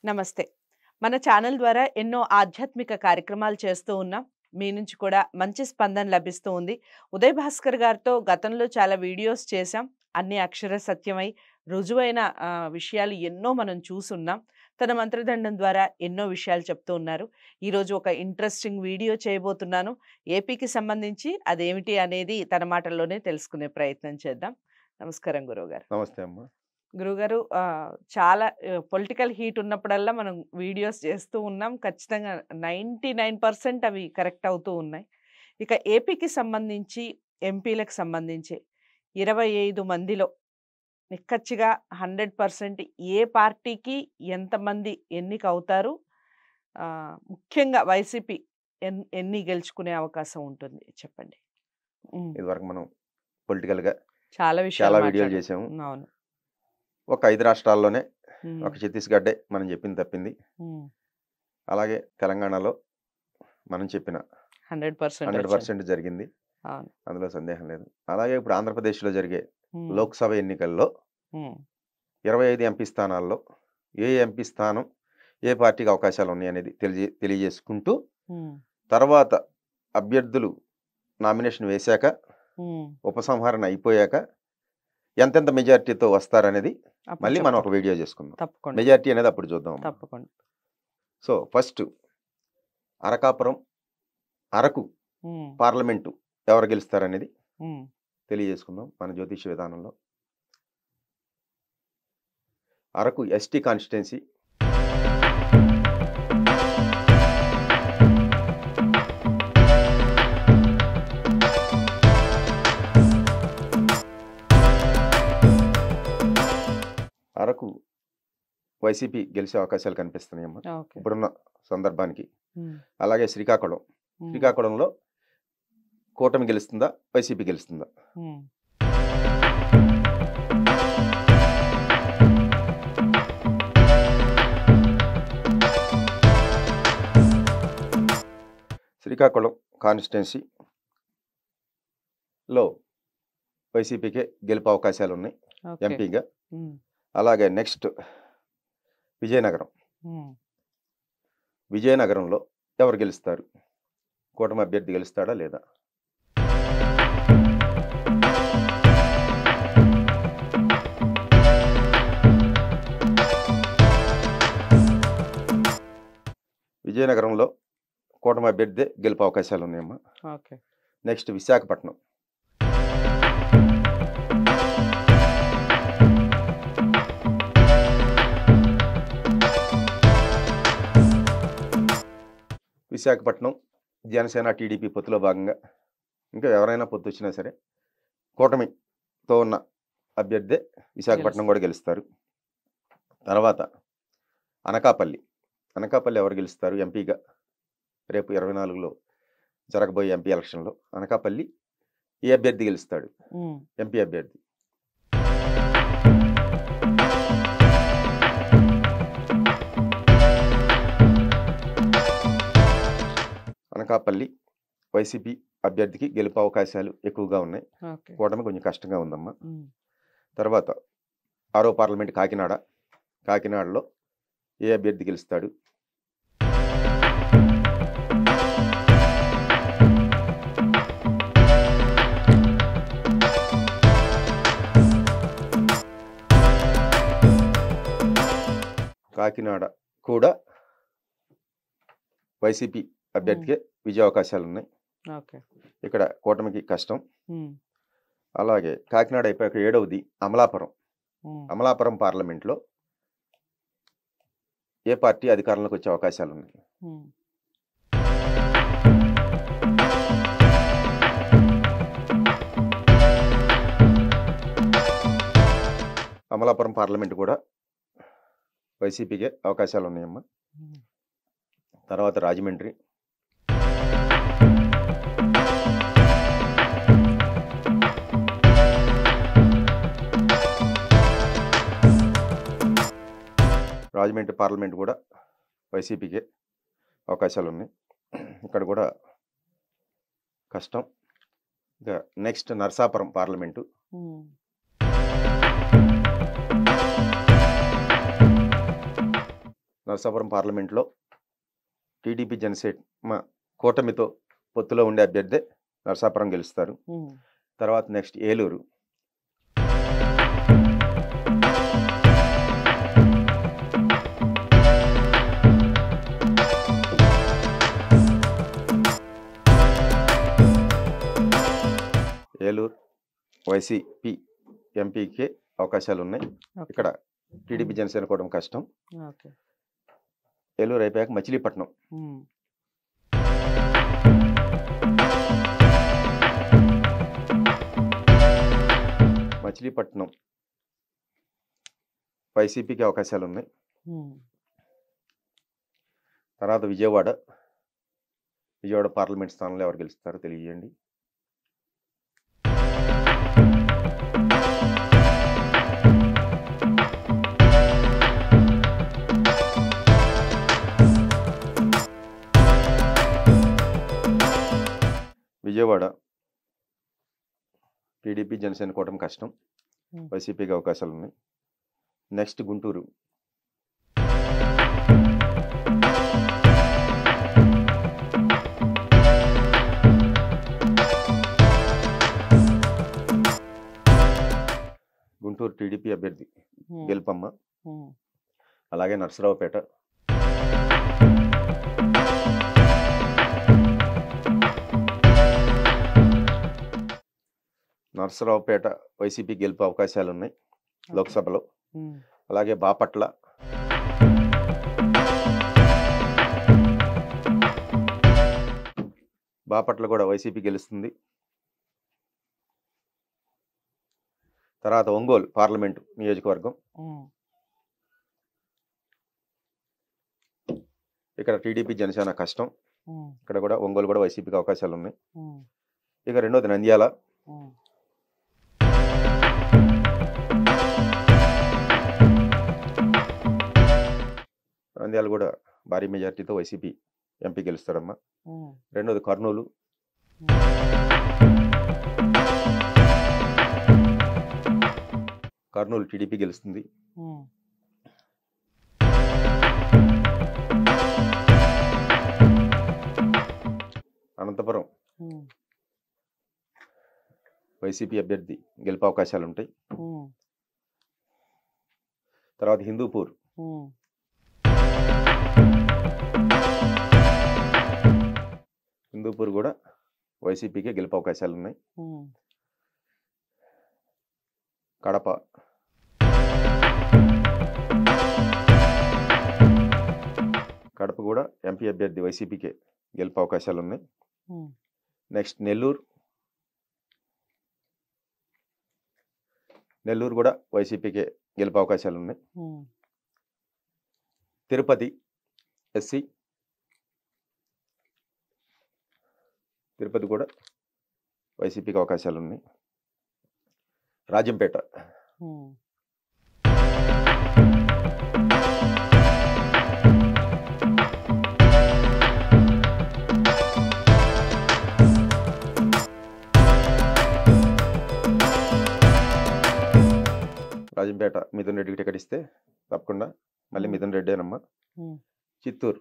నమస్తే. మన ఛానల్ ద్వారా ఎన్నో ఆధ్యాత్మిక కార్యక్రమాలు చేస్తూ ఉన్నాం. మీ నుంచి కూడా మంచి స్పందన లభిస్తూ ఉంది. ఉదయ్ భాస్కర్ గారితో గతంలో చాలా వీడియోస్ చేశాం. అన్నీ అక్షర సత్యమై రుజువైన విషయాలు ఎన్నో మనం చూసున్నాం. తన మంత్రదండం ద్వారా ఎన్నో విషయాలు చెప్తూ ఉన్నారు. ఈరోజు ఒక ఇంట్రెస్టింగ్ వీడియో చేయబోతున్నాను. ఏపీకి సంబంధించి అదేమిటి అనేది తన మాటల్లోనే తెలుసుకునే ప్రయత్నం చేద్దాం. నమస్కారం గురువుగారు. నమస్తే అమ్మ. గురుగారు చాలా పొలిటికల్ హీట్ ఉన్నప్పుడల్లా మనం వీడియోస్ చేస్తూ ఉన్నాం. ఖచ్చితంగా 99% అవి కరెక్ట్ అవుతూ ఉన్నాయి. ఇక ఏపీకి సంబంధించి ఎంపీలకు సంబంధించి 25 మందిలో నిక్కచ్చిగా 100% ఏ పార్టీకి ఎంతమంది ఎన్నిక అవుతారు? ముఖ్యంగా వైసీపీ ఎన్ని గెలుచుకునే అవకాశం ఉంటుంది చెప్పండి? ఇదివరకు మనం పొలిటికల్‌గా చాలా చాలా వీడియోలు మాట్లాడాం. చేసాము. అవును. ఒక 5 రాష్ట్రాల్లోనే హ్మ్. ఒక ఛత్తీస్‌గఢ్డే మనం చెప్పింది తప్పింది. హ్మ్. అలాగే తెలంగాణలో మనం చెప్పిన 100% వచ్చింది. 100% జరిగింది. అవును. అందులో సందేహం లేదు. అలాగే ఇప్పుడు ఆంధ్రప్రదేశ్‌లో జరిగే హ్మ్. లోక్‌సభ ఎన్నికల్లో హ్మ్. 25 ఎంపీ స్థానాల్లో ఏ ఎంపీ స్థానం ఏ పార్టీకి అవకాశాలు ఉన్నాయనేది తెలియజేసుకుంటూ హ్మ్. తర్వాత అభ్యర్థులు నామినేషన్ వేశాక హ్మ్. ఉపసంహరణ అయిపోయాక ఎంతెంత మెజారిటీతో వస్తారనేది అప్పుడు మళ్ళీ మనం చెప్తాం. ఒక వీడియో చేసుకుందాం. తప్పకుండా. మెజారిటీ అనేది అప్పుడు చూద్దాం. తప్పకుండా. సో ఫస్ట్ అరకాపురం అరకు హ్మ్. పార్లమెంటు ఎవరు గెలుస్తారనేది హ్మ్. తెలియజేసుకుందాం మన జ్యోతిష విధానంలో. అరకు ఎస్టీ కాన్స్టిట్యున్సీ అరకు వైసీపీ గెలిచే అవకాశాలు కనిపిస్తున్నాయమ్మా ఓకే. ఇప్పుడున్న సందర్భానికి. హ్మ్. అలాగే శ్రీకాకుళం హ్మ్. శ్రీకాకుళంలో కూటమి గెలుస్తుందా వైసీపీ గెలుస్తుందా? హ్మ్. శ్రీకాకుళం కాన్స్టిట్యున్సీలో వైసీపీకే గెలుపు అవకాశాలు ఉన్నాయి ఓకే. ఎంపీగా. హ్మ్. అలాగే నెక్స్ట్ విజయనగరం హ్మ్. విజయనగరంలో ఎవరు గెలుస్తారు? కూటమి అభ్యర్థి గెలుస్తాడా లేదా? విజయనగరంలో కూటమి అభ్యర్థి గెలుపు అవకాశాలు ఉన్నాయమ్మా. ఓకే. నెక్స్ట్ విశాఖపట్నం విశాఖపట్నం జనసేన టీడీపీ పొత్తులో భాగంగా ఇంకా ఎవరైనా పొత్తు వచ్చినా సరే కూటమితో ఉన్న అభ్యర్థే విశాఖపట్నం కూడా గెలుస్తారు. తర్వాత అనకాపల్లి ఎవరు గెలుస్తారు ఎంపీగా? రేపు 24లో జరగబోయే ఎంపీ ఎలక్షన్లో అనకాపల్లి ఏ అభ్యర్థి గెలుస్తాడు? హ్మ్. ఎంపీ అభ్యర్థి. అనకాపల్లి వైసీపీ అభ్యర్థికి గెలుపు అవకాశాలు ఎక్కువగా ఉన్నాయి. ఓకే. కూటమి కొంచెం కష్టంగా ఉందమ్మా. హ్మ్. తర్వాత 6వ పార్లమెంట్ కాకినాడలో ఏ అభ్యర్థి గెలుస్తాడు? కాకినాడ కూడా వైసీపీ అభ్యర్థికే విజయ అవకాశాలు ఉన్నాయి. ఓకే. ఇక్కడ కూటమికి కష్టం. హ్మ్. అలాగే కాకినాడ అయిపోయాక 7వది అమలాపురం హ్మ్. అమలాపురం పార్లమెంట్లో ఏ పార్టీ అధికారంలోకి వచ్చే అవకాశాలు ఉన్నాయి? హ్మ్. అమలాపురం పార్లమెంట్ కూడా వైసీపీకే అవకాశాలు ఉన్నాయమ్మా. హ్మ్. తర్వాత రాజమండ్రి పార్లమెంట్ కూడా వైసీపీకే అవకాశాలు ఉన్నాయి. ఇక్కడ కూడా కష్టం. ఇక నెక్స్ట్ నరసాపురం పార్లమెంటు హ్మ్. నరసాపురం పార్లమెంట్లో టీడీపీ జనసేన కూటమితో పొత్తులో ఉండే అభ్యర్థి నరసాపురం గెలుస్తారు. తర్వాత నెక్స్ట్ ఏలూరు. ఏలూరు వైసీపీ ఎంపీకే అవకాశాలు ఉన్నాయి. ఇక్కడ టీడీపీ జనసేన కూటమి కష్టం. ఏలూరు అయిపోయాక మచిలీపట్నం. మచిలీపట్నం వైసీపీకి అవకాశాలు ఉన్నాయి. తర్వాత విజయవాడ పార్లమెంట్ స్థానంలో ఎవరు గెలుస్తారో తెలియజేయండి. విజయవాడ టీడీపీ జనసేన కూటమి కష్టం, వైసీపీకి అవకాశాలు ఉన్నాయి. నెక్స్ట్ గుంటూరు. గుంటూరు టీడీపీ అభ్యర్థి గెలుపమ్మ. అలాగే నర్సరావుపేట. నర్సరావుపేట వైసీపీ గెలుపు అవకాశాలు ఉన్నాయి లోక్సభలో. అలాగే బాపట్ల. బాపట్ల కూడా వైసీపీ గెలుస్తుంది. తర్వాత ఒంగోలు పార్లమెంటు నియోజకవర్గం. ఇక్కడ టీడీపీ జనసేన కష్టం. ఇక్కడ కూడా ఒంగోలు కూడా వైసీపీకి అవకాశాలు ఉన్నాయి. ఇక రెండోది నంద్యాల. నంద్యాల కూడా భారీ మెజార్టీతో వైసీపీ ఎంపీ గెలుస్తాడమ్మా. రెండోది కర్నూలు. కర్నూలు టీడీపీ గెలుస్తుంది. అనంతపురం వైసీపీ అభ్యర్థి గెలుపు అవకాశాలు ఉంటాయి. తర్వాత హిందూపూర్. హిందూపూర్ కూడా వైసీపీకే గెలుపు అవకాశాలు ఉన్నాయి. కడప. కడప కూడా ఎంపీ అభ్యర్థి వైసీపీకే గెలుపు అవకాశాలు ఉన్నాయి. నెక్స్ట్ నెల్లూరు. నెల్లూరు కూడా వైసీపీకే గెలుపు అవకాశాలు ఉన్నాయి. తిరుపతి ఎస్సీ. తిరుపతి కూడా వైసీపీకి అవకాశాలు ఉన్నాయి. రాజంపేట. రాజంపేట మిథున్ రెడ్డికి టికెట్ ఇస్తే తప్పకుండా మళ్ళీ మిథున్ రెడ్డేనమ్మా. చిత్తూరు.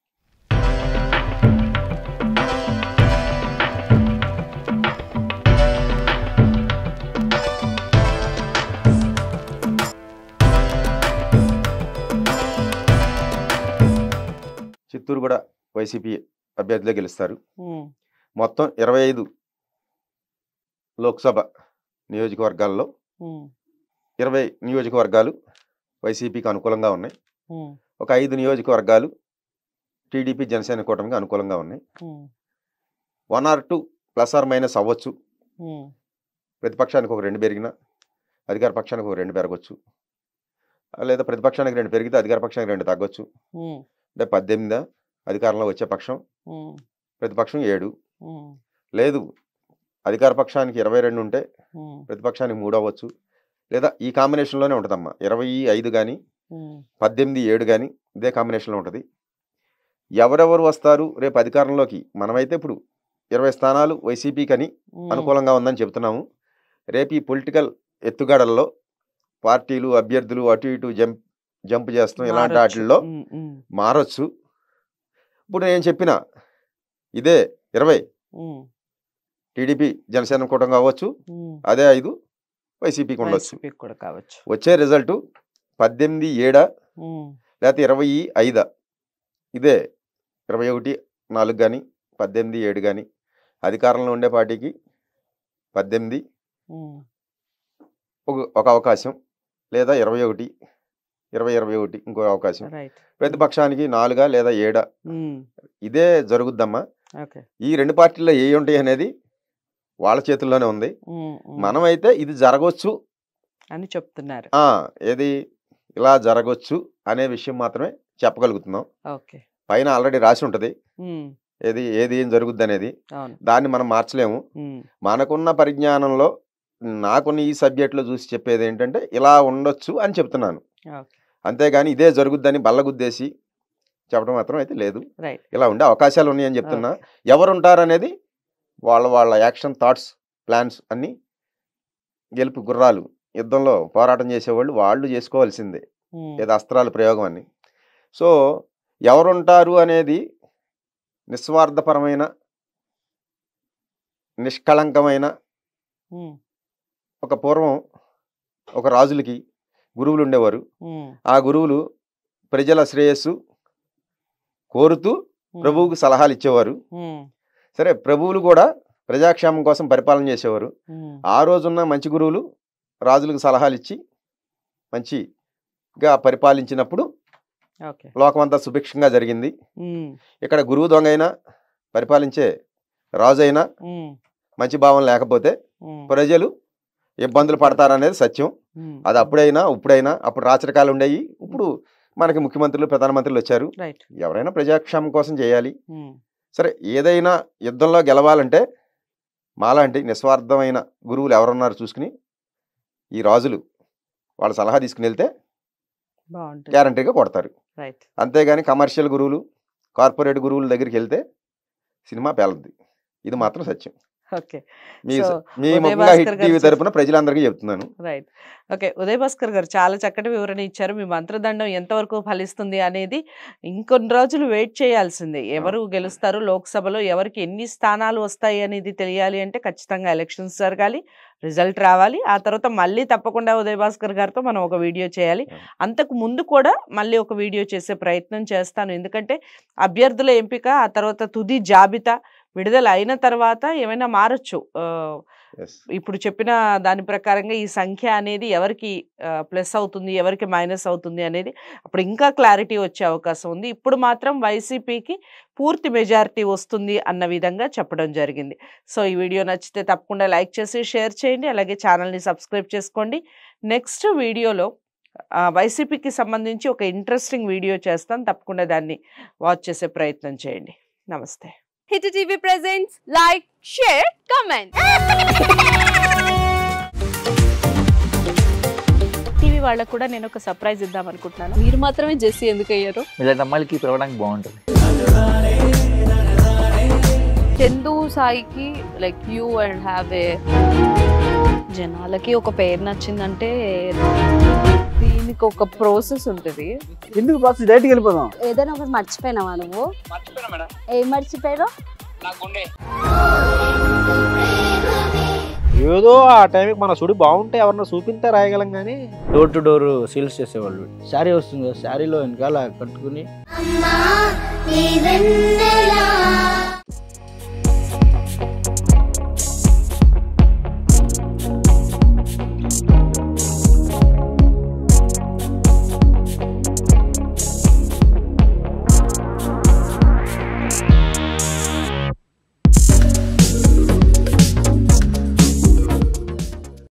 చిత్తూరు కూడా వైసీపీ అభ్యర్థులే గెలుస్తారు. మొత్తం 25 లోక్సభ నియోజకవర్గాల్లో 20 నియోజకవర్గాలు వైసీపీకి అనుకూలంగా ఉన్నాయి. ఒక 5 నియోజకవర్గాలు టీడీపీ జనసేన కూటమికి అనుకూలంగా ఉన్నాయి. 1 or 2 ప్లస్ ఆర్ మైనస్ అవ్వచ్చు. ప్రతిపక్షానికి ఒక 2 పెరిగినా అధికార పక్షానికి ఒక 2 పెరగచ్చు. లేదా ప్రతిపక్షానికి 2 పెరిగితే అధికార పక్షానికి 2 తగ్గొచ్చు. అంటే 18 అధికారంలో వచ్చే పక్షం, ప్రతిపక్షం 7. లేదు అధికార పక్షానికి 22 ఉంటే ప్రతిపక్షానికి 3 అవ్వచ్చు. లేదా ఈ కాంబినేషన్లోనే ఉంటుందమ్మా. 25 కానీ 18, 7 కానీ ఇదే కాంబినేషన్లో ఉంటుంది. ఎవరెవరు వస్తారు రేపు అధికారంలోకి? మనమైతే ఇప్పుడు 20 స్థానాలు వైసీపీకి అని అనుకూలంగా ఉందని చెప్తున్నాము. రేపు ఈ పొలిటికల్ ఎత్తుగడల్లో పార్టీలు అభ్యర్థులు అటు ఇటు జంప్ చేస్తాం. ఇలాంటి వాటిల్లో మారొచ్చు. ఇప్పుడు నేను చెప్పిన ఇదే 20 టీడీపీ జనసేన కూటమి కావచ్చు, అదే 5 వైసీపీకి ఉండొచ్చు. కూడా కావచ్చు. వచ్చే రిజల్ట్ 18/7 లేకపోతే 20/5 ఇదే 21/4 కానీ 18/7 కానీ. అధికారంలో ఉండే పార్టీకి 18 ఒక అవకాశం, లేదా 21 ఇంకో అవకాశం. ప్రతిపక్షానికి 4 లేదా 7 ఇదే జరుగుద్దమ్మా. ఈ 2 పార్టీల్లో ఏ ఉంటాయి అనేది వాళ్ళ చేతుల్లోనే ఉంది. మనమైతే ఇది జరగవచ్చు అని చెప్తున్నారు. ఏది ఇలా జరగవచ్చు అనే విషయం మాత్రమే చెప్పగలుగుతున్నాం. పైన ఆల్రెడీ రాసి ఉంటది ఏది ఏం జరుగుద్ది అనేది. దాన్ని మనం మార్చలేము. మనకున్న పరిజ్ఞానంలో నాకున్న ఈ సబ్జెక్ట్లో చూసి చెప్పేది ఏంటంటే ఇలా ఉండొచ్చు అని చెప్తున్నాను. అంతేగాని ఇదే జరుగుద్దని బల్లగుద్దేసి చెప్పడం మాత్రం అయితే లేదు. ఇలా ఉండే అవకాశాలు ఉన్నాయని చెప్తున్నా. ఎవరు ఉంటారనేది వాళ్ళ యాక్షన్, థాట్స్, ప్లాన్స్ అన్నీ గెలుపు గుర్రాలు, యుద్ధంలో పోరాటం చేసేవాళ్ళు వాళ్ళు చేసుకోవాల్సిందే, ఏదో అస్త్రాల ప్రయోగం అని. సో ఎవరుంటారు అనేది నిస్వార్థపరమైన, నిష్కళంకమైన ఒక పూర్వం ఒక రాజులకి గురువులు ఉండేవారు. ఆ గురువులు ప్రజల శ్రేయస్సు కోరుతూ ప్రభువుకు సలహాలు ఇచ్చేవారు. సరే, ప్రభువులు కూడా ప్రజాక్షేమం కోసం పరిపాలన చేసేవారు. ఆ రోజున్న మంచి గురువులు రాజులకు సలహాలు ఇచ్చి మంచిగా పరిపాలించినప్పుడు లోకమంతా సుభిక్షంగా జరిగింది. ఇక్కడ గురువు దొంగ అయినా, పరిపాలించే రాజు అయినా మంచి భావం లేకపోతే ప్రజలు ఇబ్బందులు పడతారనేది సత్యం. అది అప్పుడైనా ఇప్పుడైనా. అప్పుడు రాచరికాలు ఉండేవి, ఇప్పుడు మనకి ముఖ్యమంత్రులు, ప్రధానమంత్రులు వచ్చారు. ఎవరైనా ప్రజాక్షేమం కోసం చేయాలి. సరే, ఏదైనా యుద్ధంలో గెలవాలంటే మాలాంటి నిస్వార్థమైన గురువులు ఎవరున్నారు చూసుకుని ఈ రాజులు వాళ్ళ సలహా తీసుకుని వెళ్తే గ్యారంటీగా కొడతారు. అంతేగాని కమర్షియల్ గురువులు, కార్పొరేట్ గురువుల దగ్గరికి వెళ్తే సినిమా పేలద్ది. ఇది మాత్రం సత్యం. మీ ముఖ్యంగా హిట్ టీవీ తరపున ప్రజలందరికీ చెప్తున్నాను. రైట్. ఓకే, ఉదయ్ భాస్కర్ గారు చాలా చక్కటి వివరణ ఇచ్చారు. మీ మంత్రదండం ఎంతవరకు ఫలిస్తుంది అనేది ఇంకొన్ని రోజులు వెయిట్ చేయాల్సిందే. ఎవరు గెలుస్తారు, లోక్సభలో ఎవరికి ఎన్ని స్థానాలు వస్తాయి అనేది తెలియాలి అంటే ఖచ్చితంగా ఎలక్షన్స్ జరగాలి, రిజల్ట్ రావాలి. ఆ తర్వాత మళ్ళీ తప్పకుండా ఉదయ్ భాస్కర్ గారితో మనం ఒక వీడియో చేయాలి. అంతకు ముందు కూడా మళ్ళీ ఒక వీడియో చేసే ప్రయత్నం చేస్తాను. ఎందుకంటే అభ్యర్థుల ఎంపిక, ఆ తర్వాత తుది జాబితా విడుదల అయిన తర్వాత ఏమైనా మారచ్చు. ఇప్పుడు చెప్పిన దాని ప్రకారంగా ఈ సంఖ్య అనేది ఎవరికి ప్లస్ అవుతుంది, ఎవరికి మైనస్ అవుతుంది అనేది అప్పుడు ఇంకా క్లారిటీ వచ్చే అవకాశం ఉంది. ఇప్పుడు మాత్రం వైసీపీకి పూర్తి మెజారిటీ వస్తుంది అన్న విధంగా చెప్పడం జరిగింది. సో ఈ వీడియో నచ్చితే తప్పకుండా లైక్ చేసి షేర్ చేయండి. అలాగే ఛానల్ని సబ్స్క్రైబ్ చేసుకోండి. నెక్స్ట్ వీడియోలో వైసీపీకి సంబంధించి ఒక ఇంట్రెస్టింగ్ వీడియో చేస్తాను. తప్పకుండా దాన్ని వాచ్ చేసే ప్రయత్నం చేయండి. నమస్తే. Hit TV presents like, share, comment. TV వాళ్ళకు కూడా నేను ఒక సర్ప్రైజ్ ఇద్దాం అనుకుంటున్నాను. మీరు మాత్రమే జెస్సీ ఎందుకు అయ్యారు? ఇలాంటి అమ్మాయిలకి పిలవడానికి బాగుంటుంది. చందు సాయికి like you and have a జనాలకి ఒక పేరు నచ్చిందంటే దీనికి ఒక ప్రాసెస్ ఉంటుంది. ఎందుకు బాక్స్ డైరెక్ట్‌గా వెళ్ళిపోదాం. ఏదైనా ఒకటి మర్చిపోయినావా నువ్వు? మర్చిపోయినా మేడం. ఏం మర్చిపోయారు? నా గుండె. ఏదో ఆ టైంకి మన సుడి బాగుంటే ఎవరన్నా చూపిస్తే రాయగలం కానీ డోర్ టు డోర్ సేల్స్ చేసేవాళ్ళు. శారీ వస్తుంది, శారీలో వెనకాల కట్టుకుని